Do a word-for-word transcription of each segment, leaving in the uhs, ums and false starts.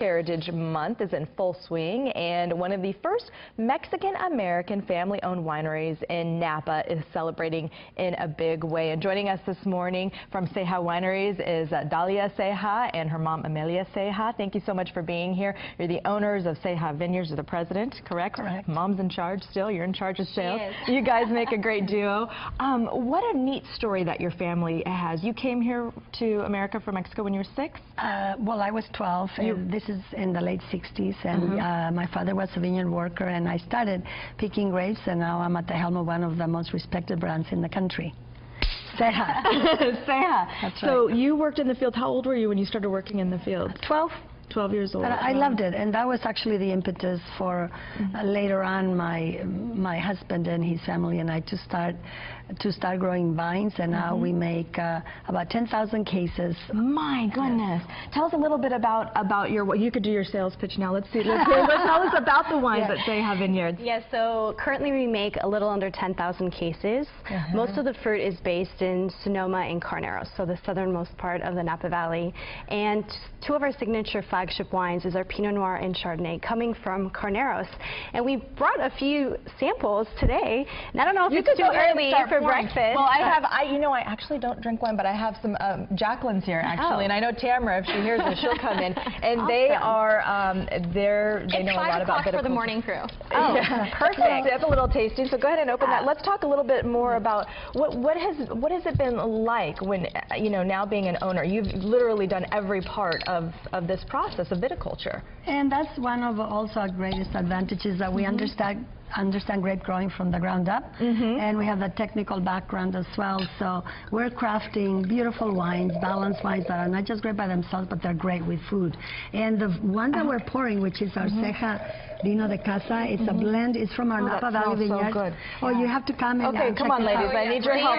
Heritage Month is in full swing, and one of the first Mexican-American family-owned wineries in Napa is celebrating in a big way. And joining us this morning from Ceja Vineyards is uh, Dalia Ceja and her mom, Amelia Ceja. Thank you so much for being here. You're the owners of Ceja Vineyards, you're the president, correct? Correct. Mom's in charge still. You're in charge of sales. She is. You guys make a great duo. Um, what a neat story that your family has. You came here to America from Mexico when you were six? Uh, well, I was twelve, and You- this is in the late sixties, and Mhm. uh, my father was a vineyard worker, and I started picking grapes, and now I'm at the helm of one of the most respected brands in the country. Ceja. Ceja. That's So right. you worked in the field. How old were you when you started working in the field? twelve. twelve years old. But I loved it, and that was actually the impetus for uh, later on my my husband and his family and I to start to start growing vines, and now Mhm. we make uh, about ten thousand cases. My goodness. Tell us a little bit about about your, you could do your sales pitch now. Let's see. Let's, let's tell us about the wines Yeah. at Ceja Vineyards. Yes, so currently we make a little under ten thousand cases. Uh-huh. Most of the fruit is based in Sonoma and Carneros, so the southernmost part of the Napa Valley. And two of our signature flagship wines is our Pinot Noir and Chardonnay, coming from Carneros. And we brought a few samples today. And I don't know if You it's could too go ahead and early start for pouring. breakfast. Well, I but- have, I, you know, I actually don't drink wine, but I have some um, Jacqueline's here actually, Oh. and I know Tamara, if she hears this, she'll come in. And they Awesome. are, um, they're, they It's know a five lot about o'clock for the viticulture. morning crew. Oh, Yeah. perfect. So that's a little tasting. So go ahead and open that. Yeah. Let's talk a little bit more about what what has what has it been like when, uh, you know, now being an owner, you've literally done every part of of this process of viticulture. And that's one of also our greatest advantages, that we Mhm. understand understand grape growing from the ground up, Mhm. and we have the technical background as well. So we're crafting beautiful wines, balanced wines that are not just great by themselves, but they're great with food. And the one that we're pouring, which is our Ceja Vino de Casa, it's a blend. It's from our Oh, that Napa Valley smells so Vineyards. good. Oh, you have to come and Okay, uh, come check on, it ladies. out. I need your help.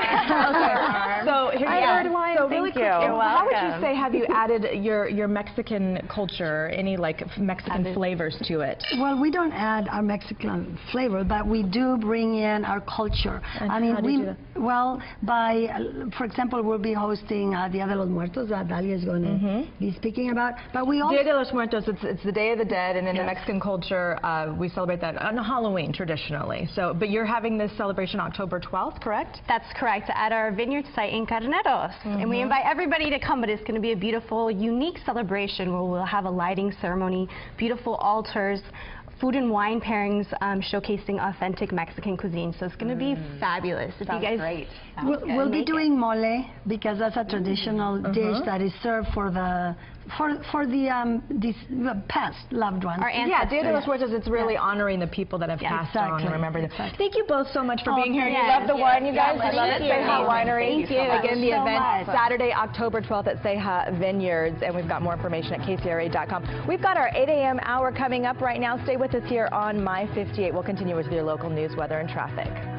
Okay. So here I you heard go. wine. So really Thank quick, you. You're how would you welcome. say have you added your your Mexican culture, any like Mexican Added- flavors to it? Well, we don't add our Mexican flavor, but we do bring in our culture. And I mean, how do you we do well by, uh, for example, we'll be hosting uh, Dia de los Muertos that Dalia is going to Mhm. be speaking about. But we also Dia de los Muertos, it's, it's the Day of the Dead, and in the Yes. Mexican culture, uh, we celebrate that on Halloween traditionally. So, but you're having this celebration October twelfth, correct? That's correct, at our vineyard site in Carneros. And we Mhm. invite everybody to come, but it's going to be a beautiful, unique celebration where we'll have a lighting ceremony, beautiful altars, food and wine pairings um, showcasing authentic Mexican cuisine. So it's going to be fabulous. If Sounds you guys great. we'll, we'll be Make it. doing mole, because that's a traditional dish Uh-huh. that is served for the for for the um these uh, past loved ones. Our Yeah, Dia de los ancestors. Muertos, it's really honoring the people that have Yeah, passed on exactly, and remember them. exactly. Thank you both so much for Oh, being here. You yes, love the yes. wine, you guys. Yeah, I love it. thank you. Ceja Winery. Thank you. Again, the So event much. Saturday, October twelfth at Ceja Vineyards, and we've got more information at K C R A dot com. We've got our eight A M hour coming up right now. Stay with us here on My fifty-eight. We'll continue with your local news, weather, and traffic.